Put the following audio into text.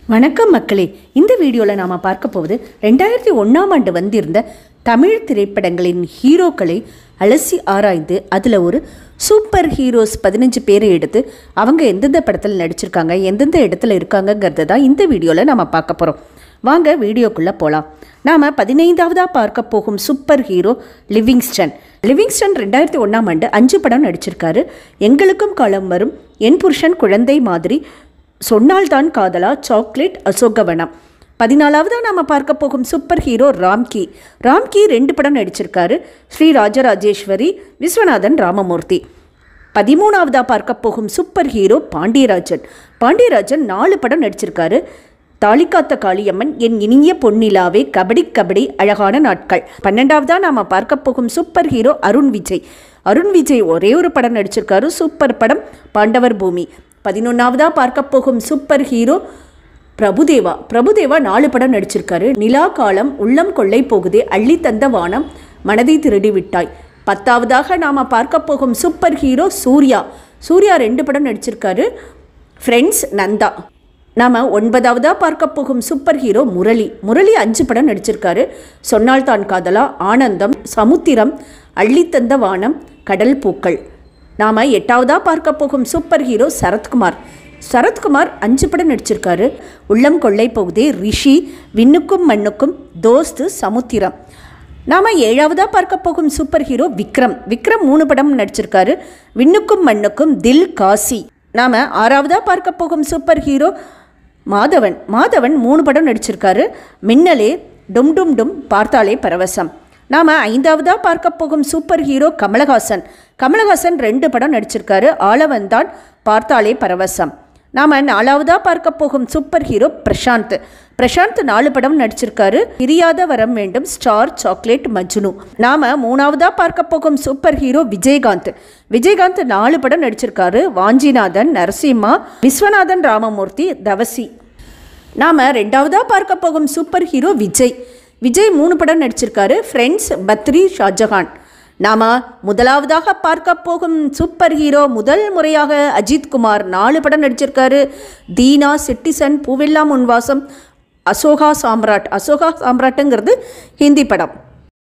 வணக்கம் மக்களே. இந்த வீடியோவில் நாம் பார்க்க போவது 2001ஆம் ஆண்டு வந்திருந்த தமிழ் திரைப்படங்களின் ஹீரோக்களை அலசி ஆராய்ந்து அதில் ஒரு சூப்பர் ஹீரோஸ் 15 பேரை எடுத்து அவங்க எந்தெந்த படத்தில் நடிச்சிருக்காங்க, எந்தெந்த இடத்துல இருக்காங்கங்கிறது தான் இந்த வீடியோவில் நாம் பார்க்க போகிறோம். வாங்க வீடியோக்குள்ளே போகலாம். நாம் 15ஆவதாக பார்க்க போகும் சூப்பர் ஹீரோ லிவிங்ஸ்டன். 2001ஆம் ஆண்டு 5 படம் நடிச்சிருக்காரு. எங்களுக்கும் காலம் வரும், என் புருஷன் குழந்தை மாதிரி, சொன்னால்தான் காதலா, சாக்லேட், அசோகவனம். 14ஆவதாக நாம் பார்க்க போகும் சூப்பர் ஹீரோ ராம்கி. 2 படம் நடிச்சிருக்காரு. ஸ்ரீ ராஜராஜேஸ்வரி, விஸ்வநாதன் ராமமூர்த்தி. 13ஆவதாக பார்க்க போகும் சூப்பர் ஹீரோ பாண்டியராஜன். 4 படம் நடிச்சிருக்காரு. தாலிக்காத்த காளியம்மன், என் இனிய பொன்னிலாவே, கபடி கபடி, அழகான நாட்கள். 12ஆவதாக நாம் பார்க்க போகும் சூப்பர் ஹீரோ அருண் விஜய் ஒரே ஒரு படம் நடிச்சிருக்காரு. சூப்பர் படம் பாண்டவர் பூமி. 11ஆவதாக பார்க்க போகும் சூப்பர் ஹீரோ பிரபுதேவா. 4 படம் நடிச்சிருக்காரு. நிலா காலம், உள்ளம் கொள்ளை போகுதே, அள்ளி தந்த வானம், மனதை திருடி விட்டாய். 10ஆவதாக நாம் பார்க்க போகும் சூப்பர் ஹீரோ சூர்யா 2 படம் நடிச்சிருக்காரு. ஃப்ரெண்ட்ஸ், நந்தா. நாம் 9ஆவதாக பார்க்க போகும் சூப்பர் ஹீரோ முரளி 5 படம் நடிச்சிருக்காரு. சொன்னால் தான் காதலா, ஆனந்தம், சமுத்திரம், அள்ளித்தந்த வானம், கடல் பூக்கள். நாம் 8ஆவதாக பார்க்க போகும் சூப்பர் ஹீரோ சரத்குமார் 5 படம் நடிச்சிருக்காரு. உள்ளம் கொள்ளை போகுதே, ரிஷி, விண்ணுக்கும் மண்ணுக்கும், தோஸ்து, சமுத்திரம். நாம் 7ஆவதாக பார்க்க போகும் சூப்பர் ஹீரோ விக்ரம் 3 படம் நடிச்சிருக்காரு. விண்ணுக்கும் மண்ணுக்கும், தில், காசி. நாம் 6ஆவதாக பார்க்க போகும் சூப்பர் ஹீரோ மாதவன் 3 படம் நடிச்சிருக்காரு. மின்னலே, டும் டும் டும், பார்த்தாலே பரவசம். நாம் 5ஆவதாக பார்க்க போகும் சூப்பர் ஹீரோ கமலஹாசன் 2 படம் நடிச்சிருக்காரு. ஆளவந்தான், பார்த்தாலே பரவசம். நாம் 4ஆவதாக பார்க்க போகும் சூப்பர் ஹீரோ பிரசாந்த் 4 படம் நடிச்சிருக்காரு. பிரியாத வரம் வேண்டும், ஸ்டார், சாக்லேட், மஜ்னு. நாம் 3ஆவதாக பார்க்க போகும் சூப்பர் ஹீரோ விஜயகாந்த் 4 படம் நடிச்சிருக்காரு. வாஞ்சிநாதன், நரசிம்மா, விஸ்வநாதன் ராமமூர்த்தி, தவசி. நாம் 2ஆவதாக பார்க்க போகும் சூப்பர் ஹீரோ விஜய் 3 படம் நடிச்சிருக்காரு. ஃப்ரெண்ட்ஸ், பத்ரி, ஷாஜஹான். நாம் முதலாவதாக பார்க்க போகும் சூப்பர் ஹீரோ முதல் முறையாக அஜித்குமார் 4 படம் நடிச்சிருக்காரு. தீனா, சிட்டிசன், பூவெல்லாம் உன்வாசம், அசோகா சாம்ராட்டுங்கிறது ஹிந்தி படம்.